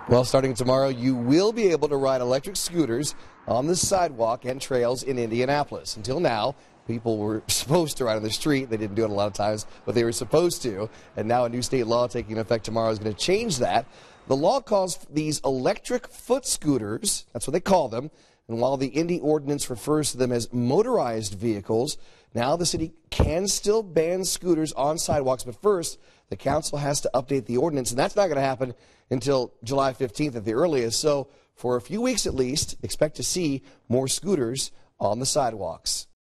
Well, starting tomorrow, you will be able to ride electric scooters on the sidewalk and trails in Indianapolis. Until now, people were supposed to ride on the street. They didn't do it a lot of times, but they were supposed to. And now a new state law taking effect tomorrow is going to change that. The law calls these electric foot scooters, that's what they call them. And while the Indy ordinance refers to them as motorized vehicles, now the city can still ban scooters on sidewalks. But first, the council has to update the ordinance, and that's not going to happen until July 15th at the earliest. So for a few weeks at least, expect to see more scooters on the sidewalks.